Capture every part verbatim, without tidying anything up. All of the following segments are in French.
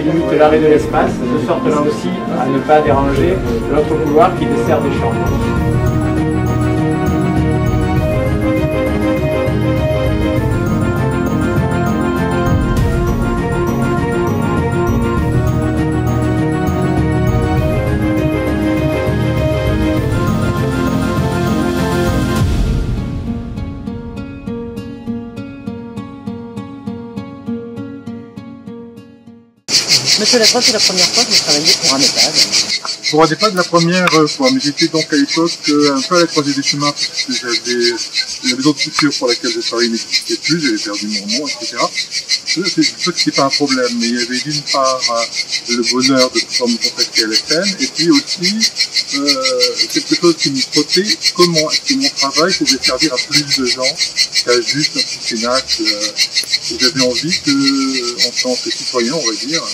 limite l'arrêt de l'espace, de sorte là aussi à ne pas déranger l'autre couloir qui dessert des chambres. Monsieur Lacroix, c'est la première fois que vous travaillez pour un EHPAD. Pour un EHPAD, la première fois, mais j'étais donc à l'époque un peu à la croisée des chemins, parce que j'avais la maison de couture pour laquelle je travaillais n'existait plus, j'avais perdu mon nom, et cetera. Je sais que c'était pas un problème, mais il y avait d'une part le bonheur de pouvoir me contacter à l'F M, et puis aussi euh, quelque chose qui me trottait, comment est-ce que mon travail pouvait servir à plus de gens qu'à juste un petit cénacle. Euh, j'avais envie que, en tant que citoyen, on va dire,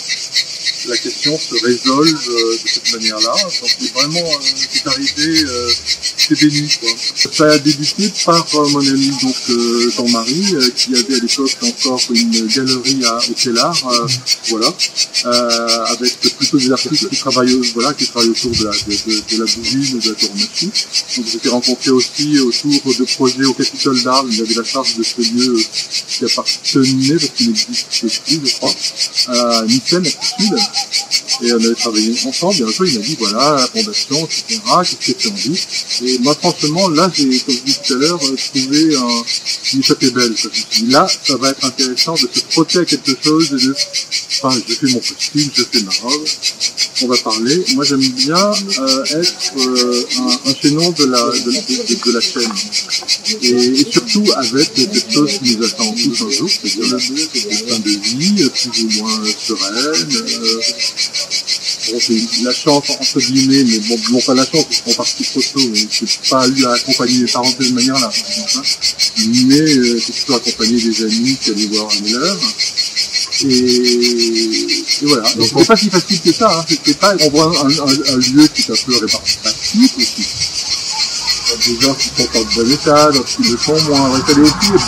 la question se résolve euh, de cette manière-là. Donc c'est vraiment, euh, c'est arrivé, euh, c'est béni, quoi. Ça a débuté par euh, mon ami, donc euh, Jean-Marie, euh, qui avait à l'époque encore une galerie à Auquelard, euh, voilà, euh, avec plutôt des artistes qui travaillent, voilà, qui travaillent autour de la, de, de, de la bourgine, de la tauromachie. Donc j'étais rencontré aussi autour de projets au Capitole d'Arles. Il avait la charge de ce lieu euh, qui appartenait, parce qu'il n'existe plus, je crois, à Nicène, à Sud. Et on avait travaillé ensemble, et un jour il m'a dit voilà, la fondation, et cetera, qu'est-ce que tu en dis? Et moi franchement, là j'ai, comme je disais tout à l'heure, trouvé un, une échappée belle. Je me suis dit là, ça va être intéressant de se frotter à quelque chose, et de, enfin je fais mon costume, je fais ma robe, on va parler. Moi j'aime bien euh, être euh, un, un chaînon de la, de, de, de, de la chaîne. Et, et surtout avec quelque chose qui nous attend tous un jour, c'est-à-dire la fin de vie, plus ou moins sereine. Euh, Bon, c'est la chance, entre guillemets, mais bon, bon pas la chance, ils sont partis trop tôt, et c'est pas eu à accompagner les parents de cette manière-là, hein, mais euh, c'est plutôt accompagner des amis qui allaient voir les leurs. Et, et voilà, donc c'est pas si facile que ça, hein, c'était pas, on voit un, un, un lieu qui est un peu répartitif aussi. Il y a des gens qui sont en bon état, d'autres qui le sont moins, il fallait aussi.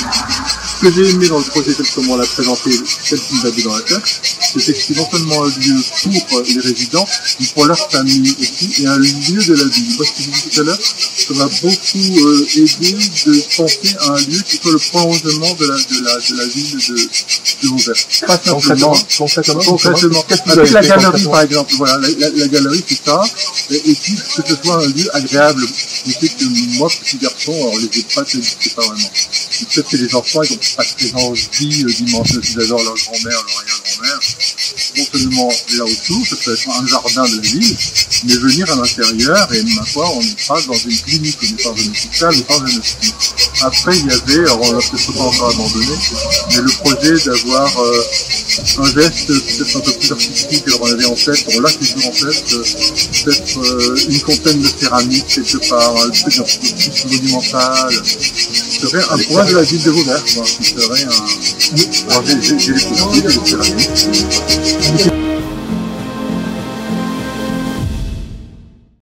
Ce que j'ai aimé dans le projet tel comme on l'a présenté, tel qu'il m'avait dans la tête, c'était que c'est non seulement un lieu pour les résidents, mais pour leur famille aussi, et un lieu de la ville. Moi, ce que je disais tout à l'heure, ça m'a beaucoup euh, aidé de penser à un lieu qui soit le prolongement de la, de la, de la ville de, de Vauvert. Pas simplement, concrètement, concrètement, avec la galerie par exemple, voilà, la, la, la galerie c'est ça, et, et puis que ce soit un lieu agréable. Je sais que moi, petit garçon, alors les EHPAD, ça n'existait pas vraiment. Peut-être que les enfants, ils n'ont pas très envie euh, d'imaginer qu'ils adorent leur grand-mère, leur arrière-grand-mère. Non seulement là autour, ça peut être un jardin de la ville, mais venir à l'intérieur, et ma foi, on est pas dans une clinique, on est dans un hôpital, ou dans un hôpital. Après, il y avait, alors on l'a peut-être pas encore abandonné, mais le projet d'avoir euh, un geste peut-être un peu plus artistique, alors on avait en tête, on l'a toujours en tête, euh, peut-être euh, une fontaine de céramique quelque part, un truc un peu plus monumental. Ce serait un point de la ville de Vauvert, quoi, qui serait un... Alors j'ai les costumes, j'ai les céramiques,